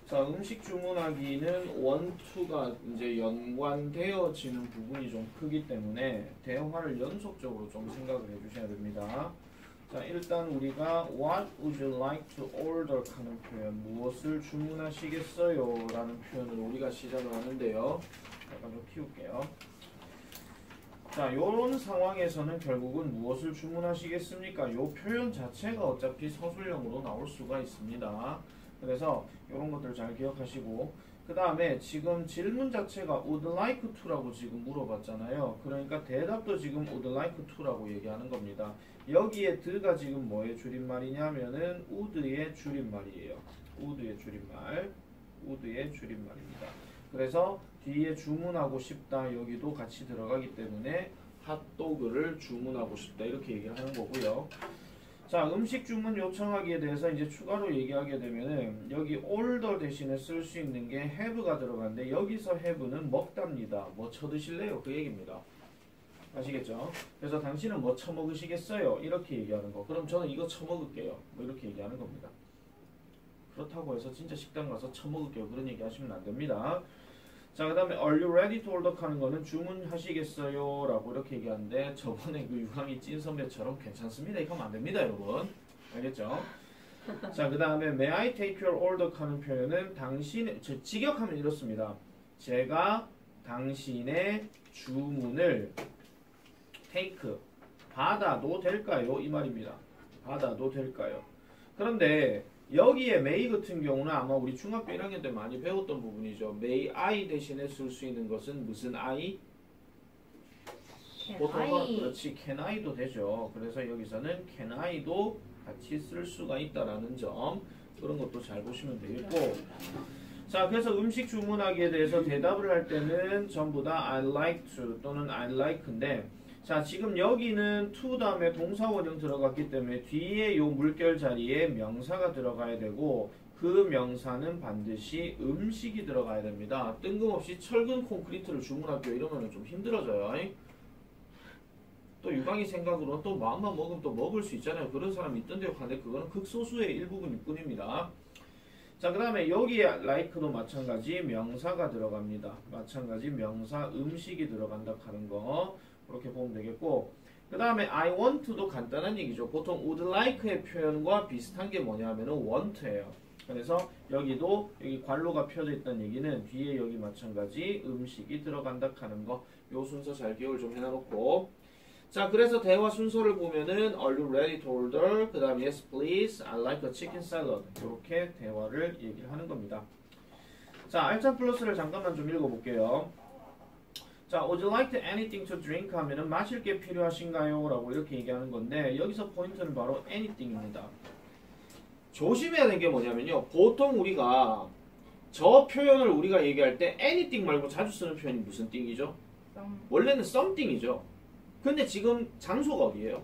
자, 음식 주문하기는 원투가 이제 연관되어지는 부분이 좀 크기 때문에 대화를 연속적으로 좀 생각을 해주셔야 됩니다. 자, 일단 우리가 What would you like to order? 하는 표현, 무엇을 주문하시겠어요? 라는 표현을 우리가 시작을 하는데요. 잠깐 좀 키울게요. 자, 요런 상황에서는 결국은 무엇을 주문하시겠습니까? 요 표현 자체가 어차피 서술형으로 나올 수가 있습니다. 그래서 이런 것들 잘 기억하시고, 그 다음에 지금 질문 자체가 would like to라고 지금 물어봤잖아요. 그러니까 대답도 지금 would like to라고 얘기하는 겁니다. 여기에 드가 지금 뭐의 줄임말이냐면은 would의 줄임말이에요. would의 줄임말, would의 줄임말입니다. 그래서 뒤에 주문하고 싶다 여기도 같이 들어가기 때문에 핫도그를 주문하고 싶다 이렇게 얘기를 하는 거고요. 자, 음식 주문 요청하기에 대해서 이제 추가로 얘기하게 되면은 여기 order 대신에 쓸 수 있는 게 have가 들어가는데 여기서 have는 먹답니다. 뭐 쳐드실래요? 그 얘기입니다. 아시겠죠? 그래서 당신은 뭐 처먹으시겠어요? 이렇게 얘기하는 거. 그럼 저는 이거 처먹을게요. 뭐 이렇게 얘기하는 겁니다. 그렇다고 해서 진짜 식당 가서 처먹을게요. 그런 얘기 하시면 안 됩니다. 자, 그 다음에 Are you ready to order? 하는 거는 주문하시겠어요? 라고 이렇게 얘기하는데 저번에 그 유광이 찐 선배처럼 괜찮습니다. 이거 하면 안 됩니다, 여러분. 알겠죠? 자, 그 다음에 May I take your order? 하는 표현은 당신의, 직역하면 이렇습니다. 제가 당신의 주문을 take, 받아도 될까요? 이 말입니다. 받아도 될까요? 그런데 여기에 may 같은 경우는 아마 우리 중학교 1학년 때 많이 배웠던 부분이죠. may I 대신에 쓸 수 있는 것은 무슨 I? 보통 그렇지 can I도 되죠. 그래서 여기서는 can I도 같이 쓸 수가 있다라는 점, 그런 것도 잘 보시면 되겠고, 자, 그래서 음식 주문하기에 대해서 대답을 할 때는 전부 다 I like to 또는 I like인데, 자, 지금 여기는 to 다음에 동사 원형 들어갔기 때문에 뒤에 요 물결 자리에 명사가 들어가야 되고, 그 명사는 반드시 음식이 들어가야 됩니다. 뜬금없이 철근 콘크리트를 주문할게요 이러면 좀 힘들어져요. 또 유광이 생각으로는 또 마음만 먹으면 또 먹을 수 있잖아요. 그런 사람이 있던데요. 근데 그거는 극소수의 일부분일 뿐입니다. 자, 그 다음에 여기에 like도 마찬가지 명사가 들어갑니다. 마찬가지 명사 음식이 들어간다 하는 거 그렇게 보면 되겠고, 그 다음에 I want to도 간단한 얘기죠. 보통 would like의 표현과 비슷한 게 뭐냐면은 want예요. 그래서 여기도 여기 괄호가 펴져 있다는 얘기는 뒤에 여기 마찬가지 음식이 들어간다 하는 거, 요 순서 잘 기억을 좀 해놔놓고, 자, 그래서 대화 순서를 보면은 Are you ready to order? 그 다음 Yes please, I like a chicken salad. 이렇게 대화를 얘기를 하는 겁니다. 자, 알찬 플러스를 잠깐만 좀 읽어볼게요. 자, would you like anything to drink? 하면은 마실 게 필요하신가요? 라고 이렇게 얘기하는 건데 여기서 포인트는 바로 anything입니다. 조심해야 되는 게 뭐냐면요, 보통 우리가 저 표현을 우리가 얘기할 때 anything 말고 자주 쓰는 표현이 무슨 thing이죠? 원래는 something이죠. 근데 지금 장소가 어디예요?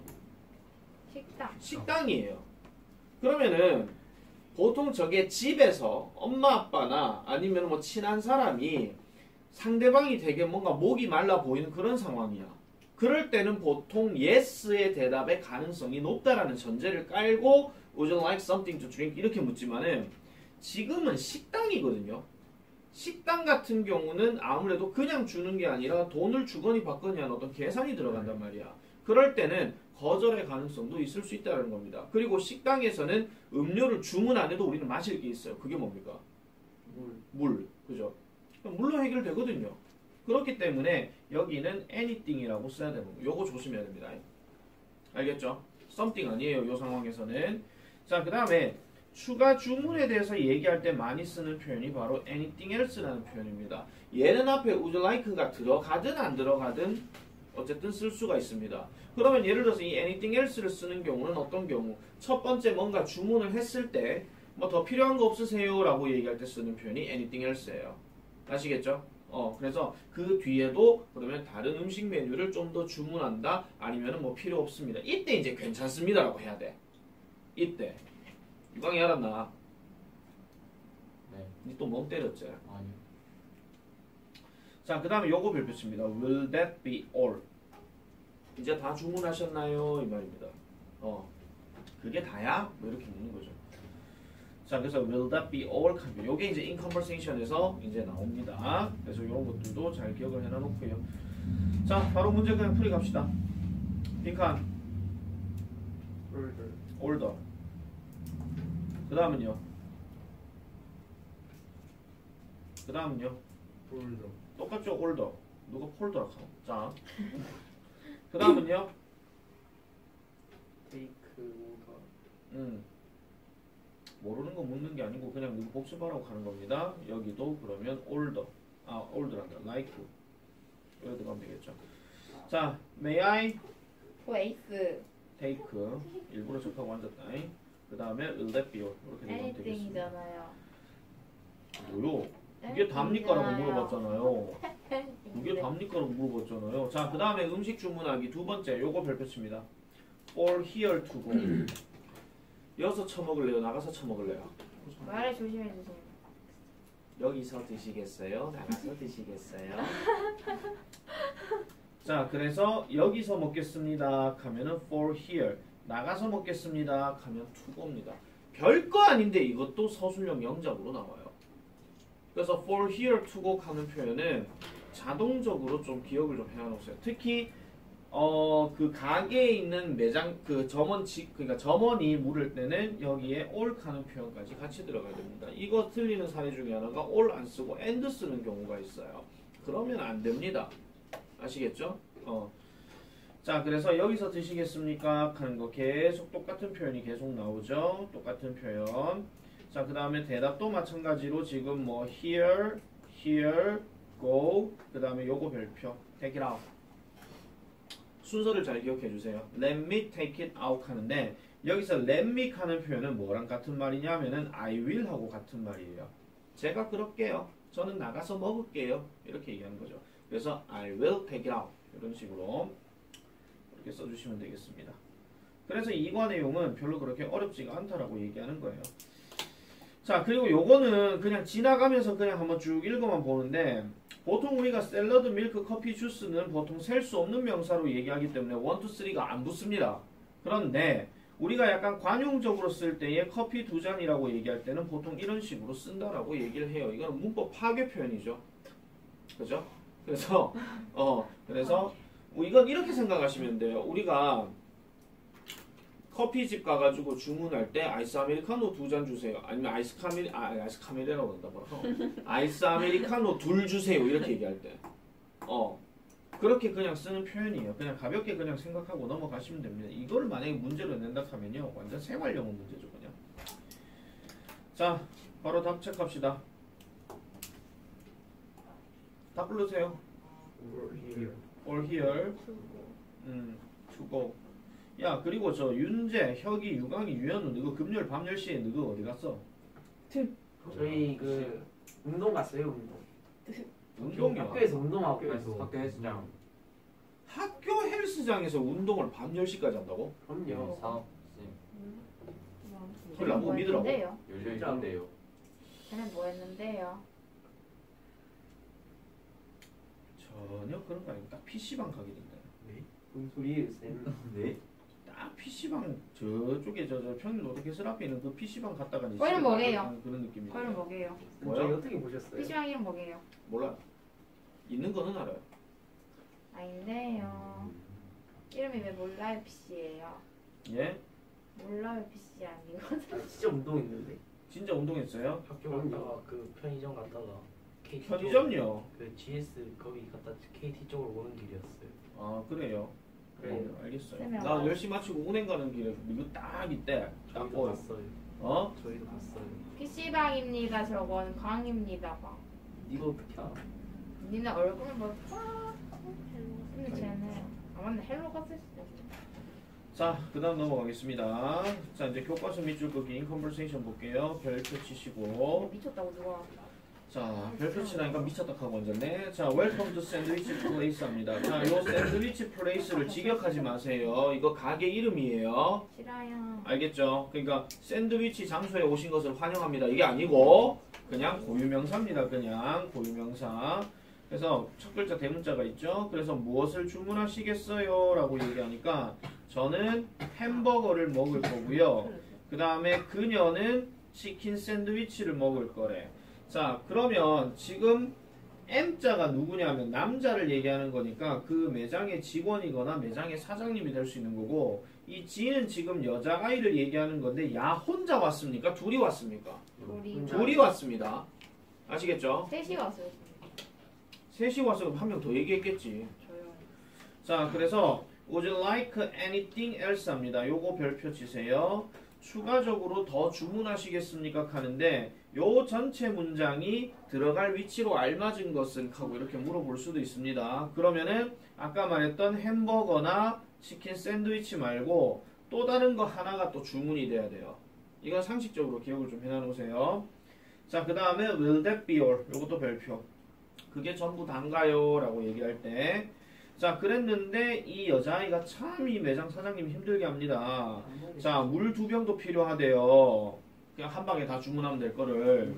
식당. 식당이에요. 그러면은 보통 저게 집에서 엄마 아빠나 아니면 뭐 친한 사람이 상대방이 되게 뭔가 목이 말라 보이는 그런 상황이야. 그럴 때는 보통 yes의 대답의 가능성이 높다라는 전제를 깔고 would you like something to drink? 이렇게 묻지만은 지금은 식당이거든요. 식당 같은 경우는 아무래도 그냥 주는 게 아니라 돈을 주거니 받거니 하는 어떤 계산이 들어간단 말이야. 그럴 때는 거절의 가능성도 있을 수 있다는 겁니다. 그리고 식당에서는 음료를 주문 안 해도 우리는 마실 게 있어요. 그게 뭡니까? 물. 그죠? 물로 해결되거든요. 그렇기 때문에 여기는 anything이라고 써야 되는 거예요. 요거 조심해야 됩니다. 알겠죠? something 아니에요. 요 상황에서는. 자, 그 다음에 추가 주문에 대해서 얘기할 때 많이 쓰는 표현이 바로 anything else라는 표현입니다. 얘는 앞에 would like가 들어가든 안 들어가든 어쨌든 쓸 수가 있습니다. 그러면 예를 들어서 이 anything else를 쓰는 경우는 어떤 경우? 첫 번째 뭔가 주문을 했을 때 뭐 더 필요한 거 없으세요? 라고 얘기할 때 쓰는 표현이 anything else예요. 아시겠죠? 그래서 그 뒤에도 그러면 다른 음식 메뉴를 좀 더 주문한다? 아니면 뭐 필요 없습니다. 이때 이제 괜찮습니다 라고 해야 돼. 이때. 유광이 알았나? 네. 니 또 멍 때렸지? 아니요. 자, 그 다음에 요거 별표입니다. Will that be all? 이제 다 주문하셨나요? 이 말입니다. 그게 다야? 뭐 이렇게 묻는 거죠. 자, 그래서 will that be all kind. 요게 이제 in conversation에서 이제 나옵니다. 그래서 이런 것들도 잘 기억을 해놔놓고요. 자, 바로 문제 그냥 풀이 갑시다. 빈칸 older. 그 다음은요. 그 다음은요. 똑같죠, older. 누가 폴더라 카노? 자, 그 다음은요. 모르는 거 묻는 게 아니고 그냥 누구 복습하라고 하는 겁니다. 여기도 그러면 older, older한다, like 여기 들어가면 되겠죠. 자, may I place. take 일부러 접하고 앉았다. 그 다음에 will that be 이렇게 되면 되겠습니다. anything이잖아요. 뭐요? 그게 답니까라고 물어봤잖아요. 그게 답니까라고 물어봤잖아요. 자, 그 다음에 음식 주문하기 두 번째 요거 별표칩니다. for here to go. 여기서 처먹을래요? 나가서 처먹을래요? 말을 조심해 주세요. 여기서 드시겠어요? 나가서 드시겠어요? 자, 그래서 여기서 먹겠습니다 하면은 for here, 나가서 먹겠습니다 하면 to go입니다. 별거 아닌데 이것도 서술형 영작으로 나와요. 그래서 for here to go 하는 표현은 자동적으로 좀 기억을 좀 해놓으세요. 특히 그 가게에 있는 매장 그 그러니까 점원이 물을 때는 여기에 all 하는 표현까지 같이 들어가야 됩니다. 이거 틀리는 사례 중에 하나가 all 안 쓰고 and 쓰는 경우가 있어요. 그러면 안 됩니다. 아시겠죠? 자, 그래서 여기서 드시겠습니까? 하는 거 계속 똑같은 표현이 계속 나오죠. 똑같은 표현. 자, 그 다음에 대답도 마찬가지로 지금 뭐 here, go, 그 다음에 요거 별표 take it out. 순서를 잘 기억해 주세요. Let me take it out 하는데 여기서 let me 하는 표현은 뭐랑 같은 말이냐면은 I will 하고 같은 말이에요. 제가 그럴게요. 저는 나가서 먹을게요. 이렇게 얘기하는 거죠. 그래서 I will take it out. 이런 식으로 이렇게 써주시면 되겠습니다. 그래서 이과 내용은 별로 그렇게 어렵지가 않다라고 얘기하는 거예요. 자, 그리고 요거는 그냥 지나가면서 그냥 한번 쭉 읽어만 보는데 보통 우리가 샐러드, 밀크, 커피, 주스는 보통 셀 수 없는 명사로 얘기하기 때문에 1, 2, 3가 안 붙습니다. 그런데 우리가 약간 관용적으로 쓸 때에 커피 두 잔이라고 얘기할 때는 보통 이런 식으로 쓴다라고 얘기를 해요. 이건 문법 파괴 표현이죠. 그죠? 그래서 이건 이렇게 생각하시면 돼요. 우리가 커피집 가가지고 주문할 때 아이스 아메리카노 두 잔 주세요. 아니면 아이스 카메라라고 한다 뭐라고. 아이스 아메리카노 둘 주세요. 이렇게 얘기할 때. 그렇게 그냥 쓰는 표현이에요. 그냥 가볍게 그냥 생각하고 넘어가시면 됩니다. 이거를 만약에 문제로 낸다 하면요. 완전 생활용어 문제죠, 그냥. 자, 바로 답 체크합시다. 답 부르세요. or here. to go. 야, 그리고 저 윤재, 혁이, 유강이, 유현우 너거 금요일 밤 10시에 너거 어디 갔어? 저희 그 운동 갔어요. 운동이요? 학교에서 운동하고 학교 헬스장 학교 헬스장에서 운동을 밤 10시까지 한다고? 그럼요. 사업 그걸 나보고 믿으라고? 했는데요? 열려 있던데요. 쟤는 뭐 했는데요? 전혀 그런 거 아니고 딱 PC방 가게 된다. 무슨 소리예요, 쌤? 네? 딱 PC방 저쪽에 저 평일 로드캐슬 앞에 있는 그 PC방 갔다가 이제 거기는 집에 뭐게요? 가는 그런 느낌이에요. 그럼 뭐게요? 저희 뭐요? 어떻게 보셨어요? PC방 이름 뭐게요? 몰라요. 있는 거는 알아요. 아닌데요. 이름이 왜 몰라요 PC예요? 예? 몰라요 PC 아니거든. 아, 진짜 운동했는데. 진짜 운동했어요? 학교 갔다가 그 편의점 갔다가 KT 편의점요? 그 GS 거기 갔다 KT 쪽으로 오는 길이었어요. 아, 그래요? 그래요. 알겠어요. 쌤이 나 알아요. 10시 마치고 운행 가는 길에 이거 딱 이때 딱 저희도 보여. 봤어요. 어? 저희도 봤어요. PC방입니다. 저건 광입니다. 광. 이거 어떻게 알아? 니네 얼굴 뭐 쫙. 근데 쟤는 아 맞네 헬로 갔을 수도 있어. 자, 그 다음 넘어가겠습니다. 자, 이제 교과서 밑줄 긋기 인 컨버세이션 볼게요. 별표 치시고. 미쳤다고 누가. 자, 별표 치라니까 미쳤다 하고 앉았네. 자, 웰컴 투 샌드위치 플레이스 합니다. 자, 요 샌드위치 플레이스를 직역하지 마세요. 이거 가게 이름이에요. 싫어요. 알겠죠? 그러니까 샌드위치 장소에 오신 것을 환영합니다. 이게 아니고 그냥 고유명사입니다. 그냥 고유명사. 그래서 첫 글자 대문자가 있죠. 그래서 무엇을 주문하시겠어요? 라고 얘기하니까 저는 햄버거를 먹을 거고요. 그 다음에 그녀는 치킨 샌드위치를 먹을 거래. 자, 그러면 지금 M자가 누구냐면 남자를 얘기하는 거니까 그 매장의 직원이거나 매장의 사장님이 될 수 있는 거고, 이 G는 지금 여자아이를 얘기하는 건데, 야 혼자 왔습니까? 둘이 왔습니까? 우리 둘이 왔습니다. 아시겠죠? 셋이 왔어요. 셋이 와서 그럼 한 명 더 얘기했겠지. 저요. 자, 그래서 Would you like anything else 합니다. 요거 별표 치세요. 추가적으로 더 주문하시겠습니까? 하는데 요 전체 문장이 들어갈 위치로 알맞은 것은 하고 이렇게 물어볼 수도 있습니다. 그러면은 아까 말했던 햄버거나 치킨 샌드위치 말고 또 다른 거 하나가 또 주문이 돼야 돼요. 이건 상식적으로 기억을 좀 해놔놓으세요. 자, 그 다음에 will that be all? 요것도 별표. 그게 전부 단가요? 라고 얘기할 때, 자, 그랬는데 이 여자아이가 참 이 매장 사장님 힘들게 합니다. 자, 물 2병도 필요하대요. 그냥 한 방에 다 주문하면 될 거를.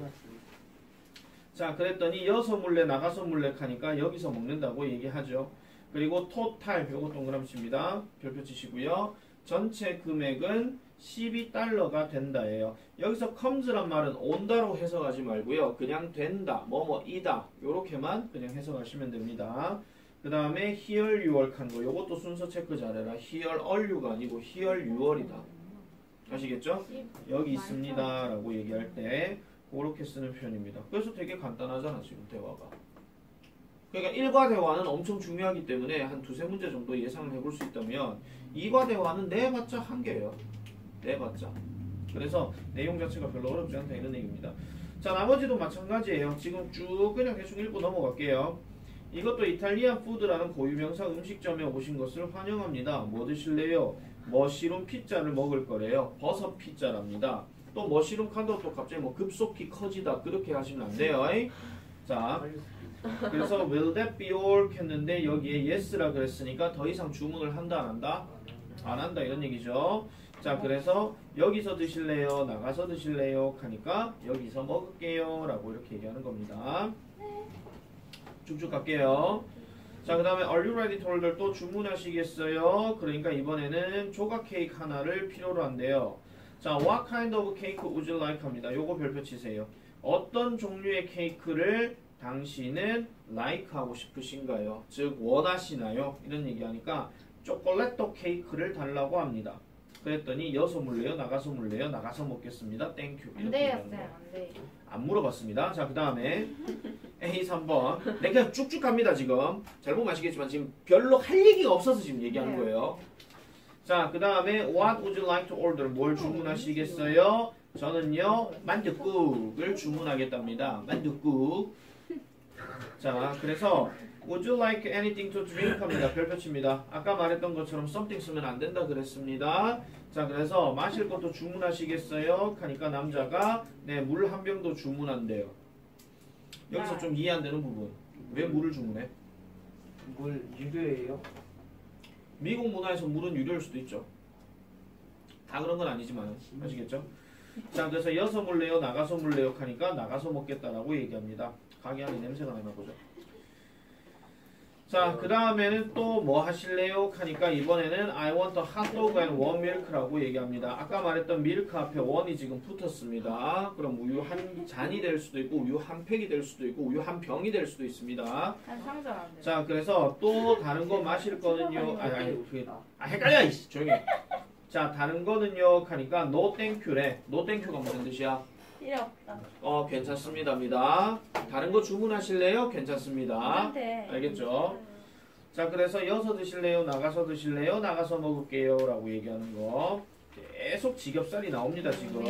자, 그랬더니 여서 몰래 나가서 몰래 하니까 여기서 먹는다고 얘기하죠. 그리고 토탈, 요거 동그라미칩니다. 별표 치시고요. 전체 금액은 12달러가 된다예요. 여기서 comes란 말은 온다로 해석하지 말고요. 그냥 된다, 뭐뭐이다 요렇게만 그냥 해석하시면 됩니다. 그 다음에 here you are 한 거, 요것도 순서 체크 잘해라. here are you가 아니고 here you are이다. 아시겠죠? 여기 있습니다 라고 얘기할 때 그렇게 쓰는 표현입니다. 그래서 되게 간단하잖아 지금 대화가. 그러니까 1과 대화는 엄청 중요하기 때문에 한 두세 문제 정도 예상을 해볼 수 있다면 2과 대화는 내봤자 한 개예요. 내봤자. 그래서 내용 자체가 별로 어렵지 않다 이런 얘기입니다. 자, 나머지도 마찬가지예요. 지금 쭉 그냥 대충 읽고 넘어갈게요. 이것도 이탈리안 푸드라는 고유명사 음식점에 오신 것을 환영합니다. 뭐 드실래요? 머시룸 피자를 먹을 거래요. 버섯 피자랍니다. 또 머시룸 칸도 또 갑자기 뭐 급속히 커지다 그렇게 하시면 안 돼요. 자, 그래서 will that be all 했는데 여기에 yes라 그랬으니까 더 이상 주문을 한다 안 한다? 안 한다 이런 얘기죠. 자, 그래서 여기서 드실래요? 나가서 드실래요? 하니까 여기서 먹을게요 라고 이렇게 얘기하는 겁니다. 쭉쭉 갈게요. 자, 그 다음에 are you ready to order? 또 주문하시겠어요? 그러니까 이번에는 조각 케이크 하나를 필요로 한대요. 자, what kind of cake would you like? 합니다. 요거 별표 치세요. 어떤 종류의 케이크를 당신은 like 하고 싶으신가요? 즉 원하시나요? 이런 얘기하니까 초콜릿도 케이크를 달라고 합니다. 그랬더니 여서 물래요? 나가서 물래요? 나가서 먹겠습니다. 땡큐. 안 돼요, 쌤. 안 돼. 안 물어봤습니다. 자, 그 다음에 A 3번. 네, 그냥 쭉쭉 갑니다 지금. 잘 보면 아시겠지만 지금 별로 할 얘기가 없어서 지금 얘기하는 거예요. 자, 그 다음에 What would you like to order? 뭘 주문하시겠어요? 저는요 만둣국을 주문하겠답니다. 만둣국. 자, 그래서 Would you like anything to drink? 합니다. 별표 칩니다. 아까 말했던 것처럼 something 쓰면 안 된다 그랬습니다. 자, 그래서 마실 것도 주문하시겠어요? 하니까 남자가 네, 물 한 병도 주문한대요. 여기서 좀 이해 안 되는 부분. 왜 물을 주문해? 물 유료예요? 미국 문화에서 물은 유료일 수도 있죠. 다 그런 건 아니지만 아시겠죠? 자, 그래서 여서 물래요? 나가서 물래요? 하니까 나가서 먹겠다라고 얘기합니다. 가게 안에 냄새가 나나 보죠. 자, 그 다음에는 또 뭐 하실래요? 하니까 이번에는 I want a hot dog and warm milk라고 얘기합니다. 아까 말했던 밀크 앞에 원이 지금 붙었습니다. 그럼 우유 한 잔이 될 수도 있고 우유 한 팩이 될 수도 있고 우유 한 병이 될 수도 있습니다. 한 상자 안 돼. 자, 그래서 또 다른 거 마실 거는요. 헷갈려. 이씨. 조용히 해. 자, 다른 거는요. 하니까 no thank유래. no thank유가 무슨 뜻이야? 필요 없다. 괜찮습니다입니다. 다른 거 주문하실래요? 괜찮습니다. 한테. 알겠죠? 자, 그래서 여서 드실래요? 나가서 드실래요? 나가서 먹을게요 라고 얘기하는 거. 계속 지겹살이 나옵니다 지금.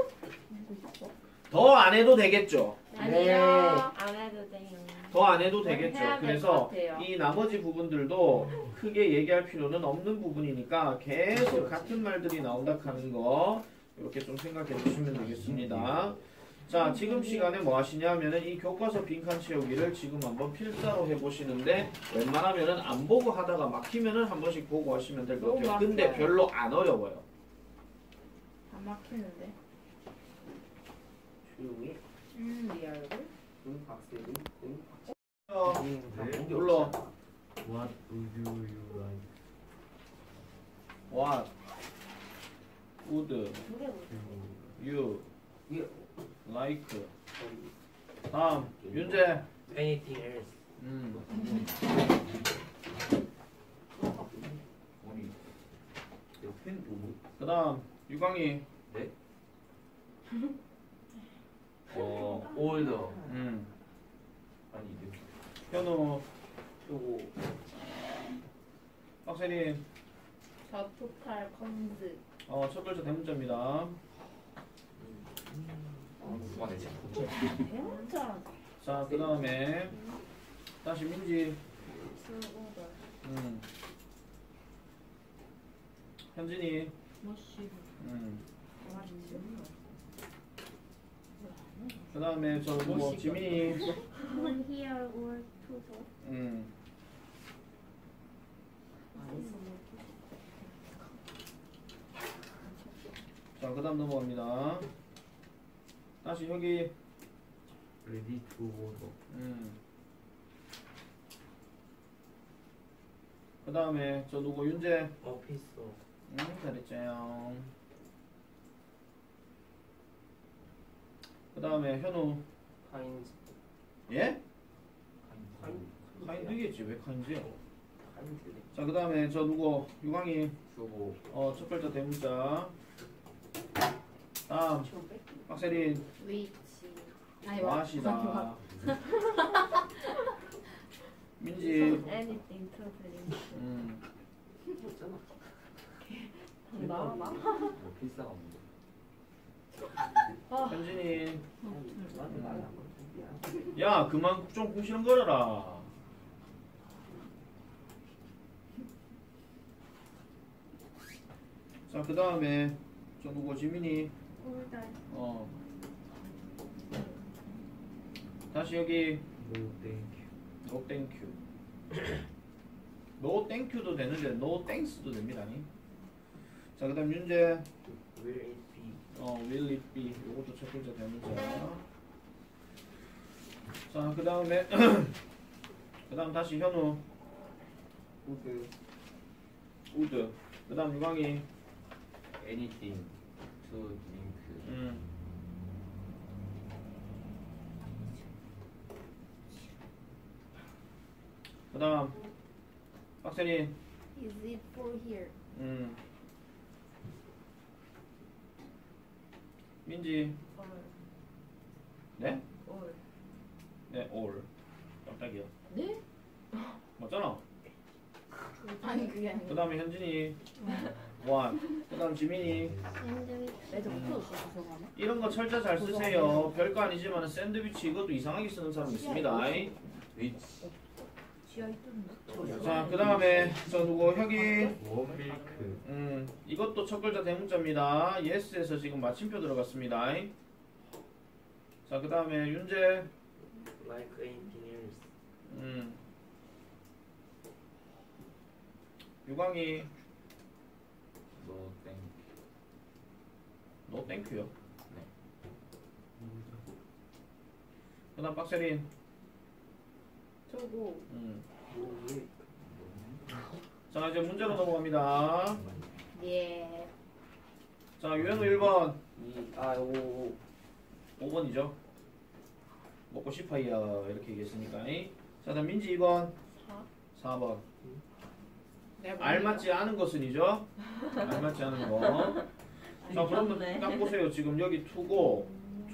더 안 해도 되겠죠? 아니요. 안 해도 돼요. 더 안 해도 되겠죠? 해야 될 그래서 것 같아요. 이 나머지 부분들도 크게 얘기할 필요는 없는 부분이니까 계속 같은 말들이 나온다 하는 거 이렇게 좀 생각해 주시면 되겠습니다. 자, 지금 시간에 뭐 하시냐면은 이 교과서 빈칸 채우기를 지금 한번 필사로 해보시는데 웬만하면은 안 보고 하다가 막히면은 한 번씩 보고 하시면 될 것 같아요. 너무 근데 막혀요. 별로 안 어려워요. 안 막히는데. 조용히. 네 얼굴? 응, 박세리. 응, 네, 불러. What would you like? What would 노래 못 you 이게 like. 저기 다음 윤재. Anything else. 아니 옆엔 뭐? 그다음 유광이. 네? Older. 아니 네. 현우. 요거 박세린. 저 토탈 컴즈. 첫 글자 대문자입니다. 그만해 자. 대문자. 자 그다음에 다시 민지. 수고들. 현진이. 머쉬. 그다음에 저 누구 지민이. When here or to the. 자 그다음 넘어갑니다. 다시 여기. Ready to order. 그다음에 저 누구 윤재. Officer. 잘했죠. 그다음에 현우. 카인즈 예? 카인즈 카인드겠지 왜 카인즈야? 카인즈 자 그다음에 저 누구 유광이. 수고. 첫 글자 대문자. 다음 박세린. 위치. 와시다. 민지. Anything to drink. 있잖아. 나. 뭐 필사가 뭐. 현진이. 나한테 말을 안 걸었어. 야 그만 좀 궁시렁거려라. 자 그다음에 저 누구 지민이. 올달. 다시 여기. No thank you. No thank you. No thank you도 되는데 no thanks도 됩니다. 자 그다음 윤재. Will it be? will it be. 요것도 첫 글자 대문자. 자 그다음에 그다음 다시 현우. 우드 우드. 그다음 유광이. Anything to drink. 그다음 박세린. Is it for here? 민지. Or. 네? Or. 네, all. 깜짝이야. 네? 맞잖아. 아니 그게 아니고. 그다음에 현진이. one. 그다음 지민이. 애들 붙어줬어 죄송하네. 이런 거 철자 잘 쓰세요. 별거 아니지만 샌드위치 이것도 이상하게 쓰는 사람 있습니다. Which 지하 있던데. 자, 그다음에 저 누구 혁이. warm milk. 이것도 첫 글자 대문자입니다. yes에서 지금 마침표 들어갔습니다. 자, 그다음에 윤재. Like anything else. 유광이. No thank you. no 땡큐요. 네. 그다음 박세린. 저거. 자, 이제 문제로 넘어갑니다. 예. 자, 유현우 1번. 5 5번이죠. 먹고 싶어요. 이렇게 얘기했으니까. 자, 다음 민지 2번. 4번. 알맞지 않은 것은이죠. 알맞지 않은 거. 자, 그러면 딱 보세요. 지금 여기 투고,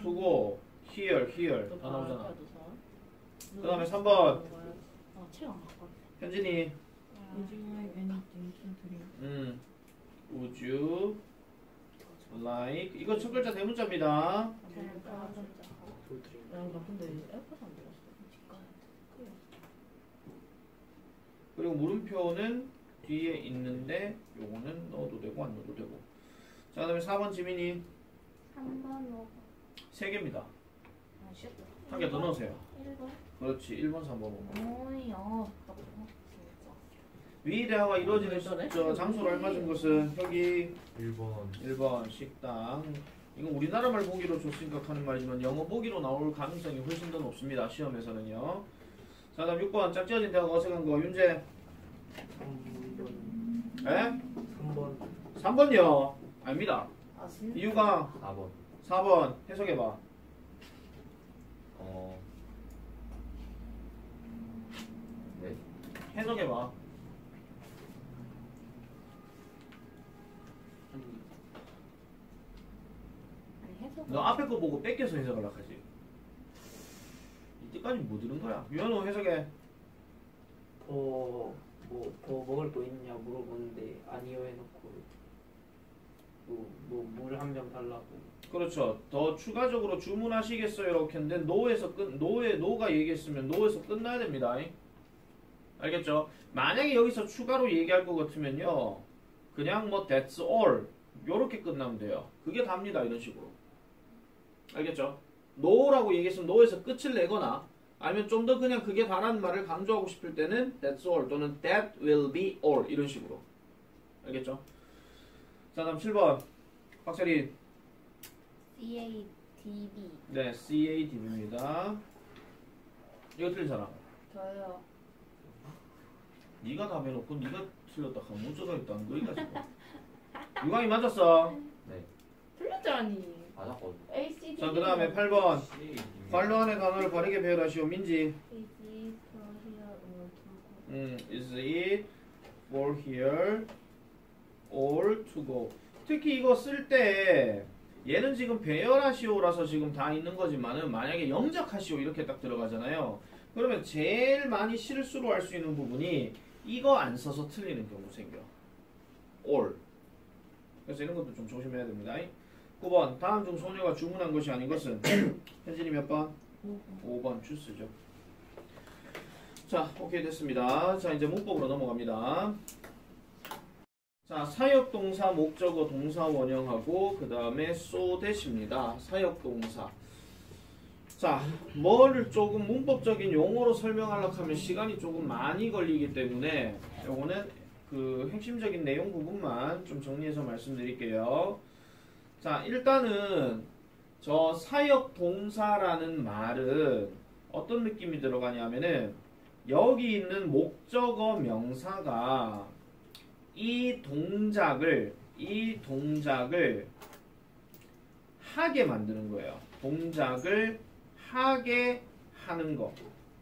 here 다 나오잖아. 그 다음에 3번. 책안 갖고 왔네. 현진이. Would you like anything to drink? Would you like. 이거 첫 글자 대문자입니다. To drink. 나 근데 에어팟 안 들었어. 그리고 물음표는 뒤에 있는데 요거는 넣어도 되고 안 넣어도 되고. 자, 그 다음에 4번 지민이. 3번 5번. 3개입니다. 아 쉬었다. 한 개 더 넣으세요. 1번. 그렇지. 1번, 3번, 5번. 오이요. 위 대화가 이루어지는 저 장소로 알맞은 것은 여기 1번 1번 식당. 이건 우리나라 말 보기로 좋으니까 하는 말이지만 영어 보기로 나올 가능성이 훨씬 더 높습니다. 시험에서는요. 자, 다음 6번 짝지어진 대화가 어색한 거 윤재. 3번. 에? 3번. 3번요. 아닙니다. 아 진짜? 이유가 4번 4번 해석해봐. 네. 해석해봐. 아니 해석. 너 앞에 거 보고 뺏겨서 해석하려고 하지. 이때까지 뭐 들은 거야? 유현우 해석해. 더 먹을 거 있냐 물어보는데 아니요 해놓고 물 한 병 달라고. 그렇죠. 더 추가적으로 주문하시겠어요? 이렇게 했는데 노가 얘기했으면 노에서 끝나야 됩니다. 알겠죠? 만약에 여기서 추가로 얘기할 것 같으면요, 그냥 뭐 that's all 요렇게 끝나면 돼요. 그게 답니다. 이런 식으로. 알겠죠? no라고 얘기했으면 no에서 끝을 내거나 아니면 좀 더 그냥 그게 다라는 말을 강조하고 싶을 때는 that's all 또는 that will be all 이런 식으로. 알겠죠? 자, 다음 7번 박세린. CADB. 네, CADB입니다. 이거 틀린 사람. 저요. 네가 답 해놓고 네가 틀렸다 하면 문제가 있다는 거 여기까지 봐. 유광이 맞았어. 네. 틀렸잖니. 맞았거든. ACD. 자, 그 다음에 8번 관로 안의 단어를 바르게 배열하시오. 민지. Is it for here or to go? 특히 이거 쓸 때 얘는 지금 배열하시오라서 지금 다 있는 거지만은 만약에 영작하시오 이렇게 딱 들어가잖아요. 그러면 제일 많이 실수로 할 수 있는 부분이 이거 안 써서 틀리는 경우 생겨. all. 그래서 이런 것도 좀 조심해야 됩니다. 9번 다음 중 소녀가 주문한 것이 아닌 것은 현진이 몇 번? 5번 주스죠. 자, 오케이 됐습니다. 자, 이제 문법으로 넘어갑니다. 자, 사역동사, 목적어, 동사 원형하고 그 다음에 so that입니다. 사역동사. 자, 뭐를 조금 문법적인 용어로 설명하려고 하면 시간이 조금 많이 걸리기 때문에 요거는 그 핵심적인 내용 부분만 좀 정리해서 말씀드릴게요. 자, 일단은 저 사역동사라는 말은 어떤 느낌이 들어가냐면은 여기 있는 목적어 명사가 이 동작을 하게 만드는 거예요. 동작을 하게 하는 거.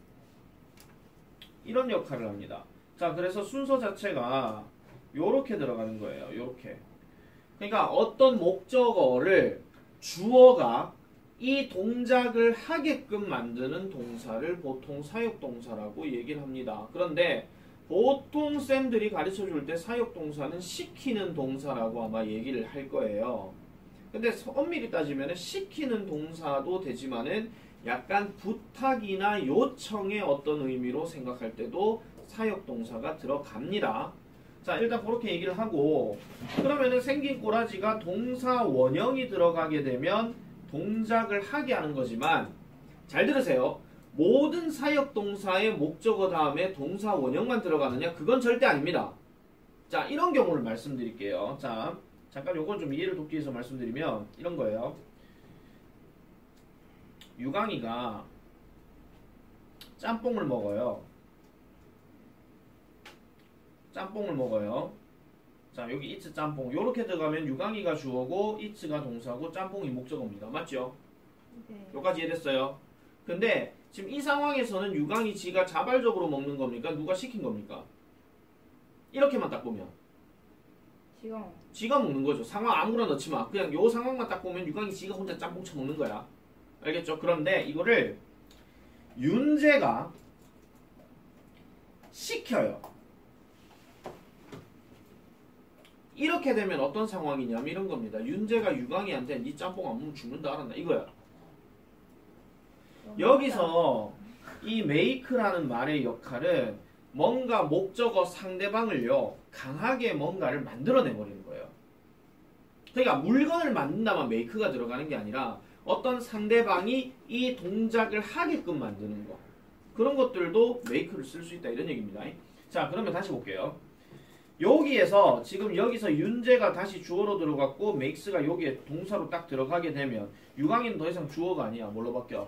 이런 역할을 합니다. 자, 그래서 순서 자체가 요렇게 들어가는 거예요. 요렇게. 그러니까 어떤 목적어를 주어가 이 동작을 하게끔 만드는 동사를 보통 사역동사라고 얘기를 합니다. 그런데 보통 쌤들이 가르쳐 줄 때 사역동사는 시키는 동사라고 아마 얘기를 할 거예요. 근데 엄밀히 따지면 시키는 동사도 되지만은 약간 부탁이나 요청의 어떤 의미로 생각할 때도 사역동사가 들어갑니다. 자, 일단 그렇게 얘기를 하고, 그러면은 생긴 꼬라지가 동사 원형이 들어가게 되면 동작을 하게 하는 거지만, 잘 들으세요. 모든 사역동사의 목적어 다음에 동사 원형만 들어가느냐? 그건 절대 아닙니다. 자, 이런 경우를 말씀드릴게요. 자, 잠깐 요건 좀 이해를 돕기 위해서 말씀드리면 이런 거예요. 유강이가 짬뽕을 먹어요. 짬뽕을 먹어요. 자, 여기 it's 짬뽕. 요렇게 들어가면 유강이가 주어고 it가 동사고 짬뽕이 목적어입니다. 맞죠? 네. 여기까지 이해됐어요? 근데 지금 이 상황에서는 유강이 지가 자발적으로 먹는 겁니까? 누가 시킨 겁니까? 이렇게만 딱 보면 지금 지가 먹는 거죠. 상황 아무거나 넣지 마. 그냥 요 상황만 딱 보면 유강이 지가 혼자 짬뽕 쳐 먹는 거야. 알겠죠? 그런데 이거를 윤재가 시켜요. 이렇게 되면 어떤 상황이냐면 이런 겁니다. 윤재가 유강이한테 니 짬뽕 안 먹으면 죽는다 알았나? 이거야. 여기서 이 make라는 말의 역할은 뭔가 목적어 상대방을요 강하게 뭔가를 만들어내버리는 거예요. 그러니까 물건을 만든다만 make가 들어가는 게 아니라 어떤 상대방이 이 동작을 하게끔 만드는 거, 그런 것들도 make를 쓸 수 있다 이런 얘기입니다. 자, 그러면 다시 볼게요. 여기에서 지금 여기서 윤재가 다시 주어로 들어갔고 makes가 여기에 동사로 딱 들어가게 되면 유강이는 더 이상 주어가 아니야. 뭘로 바뀌어?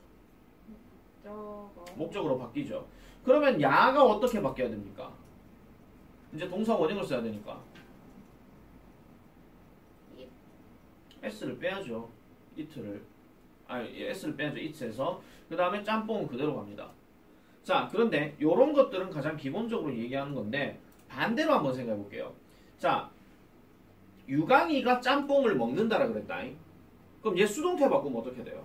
목적으로 바뀌죠. 그러면 야가 어떻게 바뀌어야 됩니까? 이제 동사 원형을 써야 되니까 S를 빼야죠. it를 s를 빼야죠. it에서 그 다음에 짬뽕은 그대로 갑니다. 자, 그런데 요런 것들은 가장 기본적으로 얘기하는 건데 반대로 한번 생각해 볼게요. 자, 유광이가 짬뽕을 먹는다라 그랬다. 그럼 얘 수동태 바꾸면 어떻게 돼요?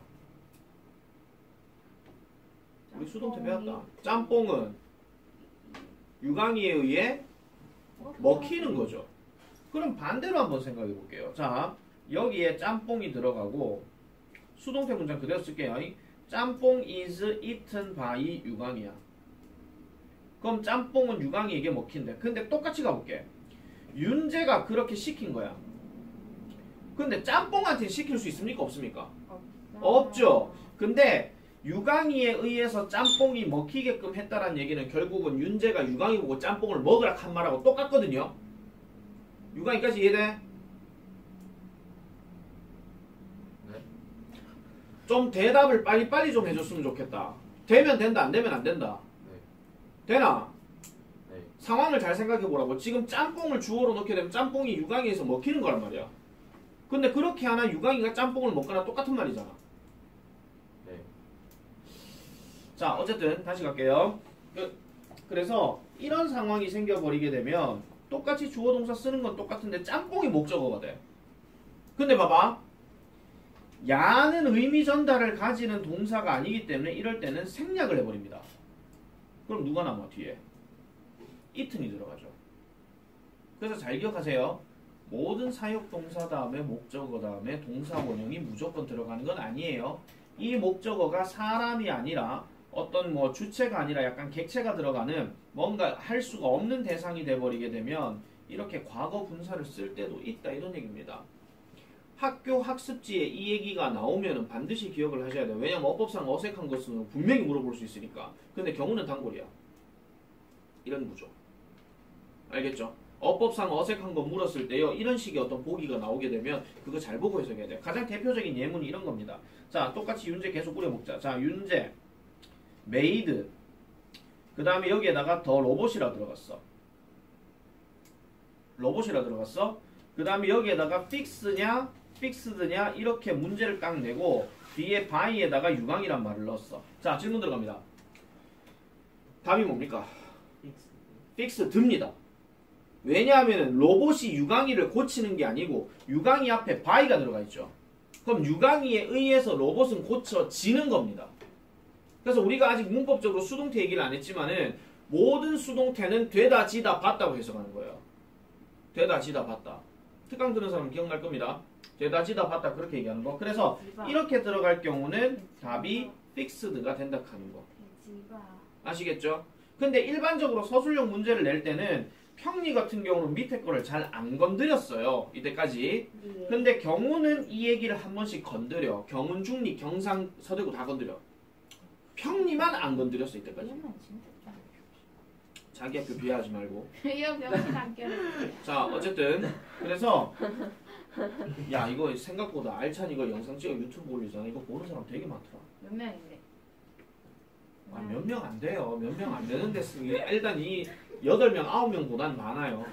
우리 수동태 배웠다. 짬뽕은 유광이에 의해 먹히는 거죠. 그럼 반대로 한번 생각해 볼게요. 자, 여기에 짬뽕이 들어가고 수동태 문장 그대로 쓸게요. 짬뽕 is eaten by 유광이야. 그럼 짬뽕은 유광이에게 먹힌대. 근데 똑같이 가볼게. 윤재가 그렇게 시킨 거야. 근데 짬뽕한테 시킬 수 있습니까? 없습니까? 없죠. 근데 유광이에 의해서 짬뽕이 먹히게끔 했다란 얘기는 결국은 윤재가 유광이 보고 짬뽕을 먹으라 한 말하고 똑같거든요. 유광이까지 이해돼? 네. 좀 대답을 빨리빨리 좀 해줬으면 좋겠다. 되면 된다, 안 되면 안 된다. 네. 되나? 네. 상황을 잘 생각해보라고. 지금 짬뽕을 주어로 넣게 되면 짬뽕이 유광이에서 먹히는 거란 말이야. 근데 그렇게 하나 유광이가 짬뽕을 먹거나 똑같은 말이잖아. 네. 자, 어쨌든 다시 갈게요. 그래서 이런 상황이 생겨버리게 되면 똑같이 주어 동사 쓰는 건 똑같은데 짬뽕이 목적어가 돼. 근데 봐봐. 야는 의미 전달을 가지는 동사가 아니기 때문에 이럴 때는 생략을 해버립니다. 그럼 누가 남아 뒤에? it은이 들어가죠. 그래서 잘 기억하세요. 모든 사역동사 다음에 목적어 다음에 동사 원형이 무조건 들어가는 건 아니에요. 이 목적어가 사람이 아니라 어떤 뭐 주체가 아니라 약간 객체가 들어가는 뭔가 할 수가 없는 대상이 돼버리게 되면 이렇게 과거 분사를 쓸 때도 있다 이런 얘기입니다. 학교 학습지에 이 얘기가 나오면 반드시 기억을 하셔야 돼요. 왜냐면 어법상 어색한 것은 분명히 물어볼 수 있으니까. 근데 경우는 단골이야. 이런 구조. 알겠죠? 어법상 어색한 거 물었을 때요. 이런 식의 어떤 보기가 나오게 되면 그거 잘 보고 해석해야 돼요. 가장 대표적인 예문이 이런 겁니다. 자, 똑같이 윤재 계속 뿌려먹자. 자, 윤재, 메이드. 그 다음에 여기에다가 더 로봇이라 들어갔어. 로봇이라 들어갔어. 그 다음에 여기에다가 픽스냐, 픽스드냐 이렇게 문제를 딱 내고 뒤에 바이에다가 유광이란 말을 넣었어. 자, 질문 들어갑니다. 답이 뭡니까? 픽스드입니다. 왜냐하면 로봇이 유광이를 고치는 게 아니고 유광이 앞에 바이가 들어가 있죠. 그럼 유광이에 의해서 로봇은 고쳐지는 겁니다. 그래서 우리가 아직 문법적으로 수동태 얘기를 안 했지만은 모든 수동태는 되다, 지다, 봤다고 해석하는 거예요. 되다, 지다, 봤다. 특강 들은 사람 기억날 겁니다. 되다, 지다, 봤다 그렇게 얘기하는 거. 그래서 이렇게 들어갈 경우는 답이 픽스드가 된다 하는 거. 아시겠죠? 근데 일반적으로 서술형 문제를 낼 때는 평리 같은 경우는 밑에 거를 잘 안 건드렸어요. 이때까지. 근데 경우는 이 얘기를 한 번씩 건드려. 경운, 중리, 경상, 서대구 다 건드려. 평리만 안 건드렸어 이때까지. 자기 학교 비하하지 말고. 이거 병신 안 껴. 자, 어쨌든 그래서 야 이거 생각보다 알찬 이거 영상 찍어 유튜브 올리잖아. 이거 보는 사람 되게 많더라. 몇 명인데? 몇 명 안 돼요. 몇 명 안 되는데 일단 이 8명, 9명보단 많아요.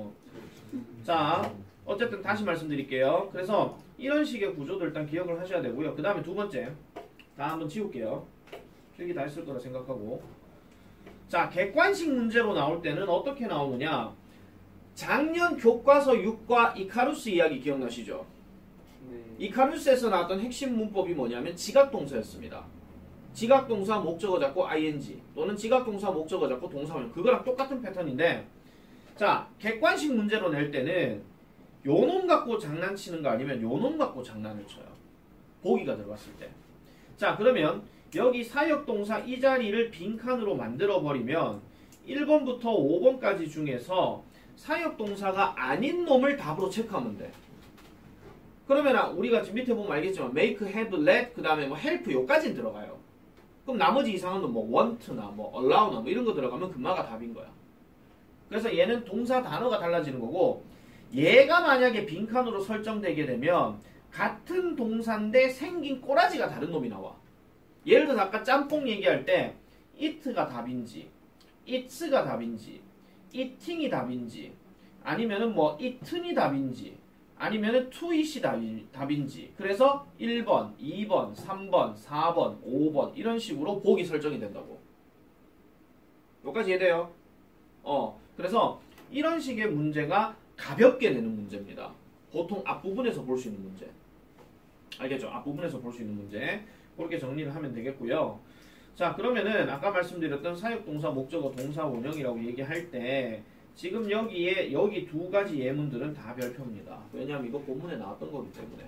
자, 어쨌든 다시 말씀드릴게요. 그래서 이런 식의 구조도 일단 기억을 하셔야 되고요. 그 다음에 두 번째 다 한번 지울게요. 필기 다 했을 거라 생각하고. 자, 객관식 문제로 나올 때는 어떻게 나오느냐. 작년 교과서 6과 이카루스 이야기 기억나시죠? 네. 이카루스에서 나왔던 핵심 문법이 뭐냐면 지각동사였습니다. 지각동사 목적어 잡고 ing 또는 지각동사 목적어 잡고 동사원 그거랑 똑같은 패턴인데 자 객관식 문제로 낼 때는 요놈 갖고 장난치는 거 아니면 요놈 갖고 장난을 쳐요. 보기가 들어갔을 때. 자 그러면 여기 사역동사 이 자리를 빈칸으로 만들어 버리면 1번부터 5번까지 중에서 사역동사가 아닌 놈을 답으로 체크하면 돼. 그러면 우리가 지금 밑에 보면 알겠지만 make, have, let 그 다음에 뭐 help 요까지는 들어가요. 그럼 나머지 이상한 건 뭐 want나 뭐 allow나 뭐 이런 거 들어가면 금마가 답인 거야. 그래서 얘는 동사 단어가 달라지는 거고 얘가 만약에 빈칸으로 설정되게 되면 같은 동사인데 생긴 꼬라지가 다른 놈이 나와. 예를 들어서 아까 짬뽕 얘기할 때 it가 답인지 its가 답인지 eating이 답인지 아니면은 뭐 eaten이 답인지 아니면은 to it이 답인지. 그래서 1번, 2번, 3번, 4번, 5번 이런 식으로 보기 설정이 된다고. 여기까지 이해돼요? 그래서 이런 식의 문제가 가볍게 내는 문제입니다. 보통 앞부분에서 볼 수 있는 문제. 알겠죠? 앞부분에서 볼 수 있는 문제. 그렇게 정리를 하면 되겠고요. 자, 그러면은 아까 말씀드렸던 사역동사, 목적어, 동사, 원형이라고 얘기할 때 지금 여기 두 가지 예문들은 다 별표입니다. 왜냐하면 이거 본문에 나왔던 거기 때문에.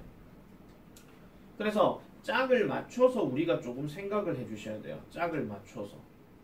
그래서 짝을 맞춰서 우리가 조금 생각을 해주셔야 돼요. 짝을 맞춰서.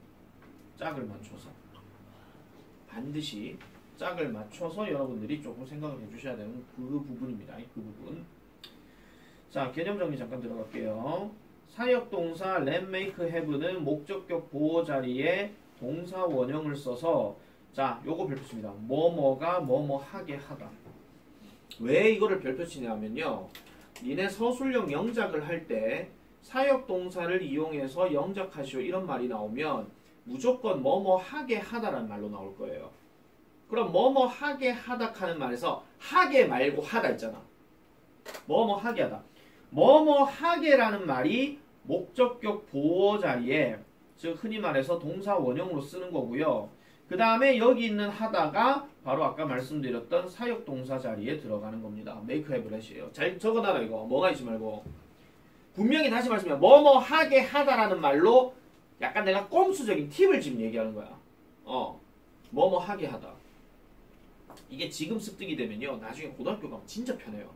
반드시 짝을 맞춰서 여러분들이 조금 생각을 해주셔야 되는 그 부분입니다. 그 부분. 자, 개념 정리 잠깐 들어갈게요. 사역동사 let, make, have는 목적격 보호 자리에 동사 원형을 써서 자, 요거 별표 칩니다. 뭐뭐가 뭐뭐 하게 하다. 왜 이거를 별표 치냐면요. 니네 서술형 영작을 할 때 사역동사를 이용해서 영작하시오 이런 말이 나오면 무조건 뭐뭐 하게 하다라는 말로 나올 거예요. 그럼 뭐뭐 하게 하다 하는 말에서 하게 말고 하다 있잖아. 뭐뭐 하게 하다. 뭐뭐 하게라는 말이 목적격 보호 자리에 즉 흔히 말해서 동사 원형으로 쓰는 거고요. 그 다음에 여기 있는 하다가 바로 아까 말씀드렸던 사역동사 자리에 들어가는 겁니다. make, have, let이에요. 잘 적어놔라 이거. 뭐가 있지 말고. 분명히 다시 말씀드리면 뭐뭐 하게 하다라는 말로 약간 내가 꼼수적인 팁을 지금 얘기하는 거야. 뭐뭐 하게 하다. 이게 지금 습득이 되면요. 나중에 고등학교 가면 진짜 편해요.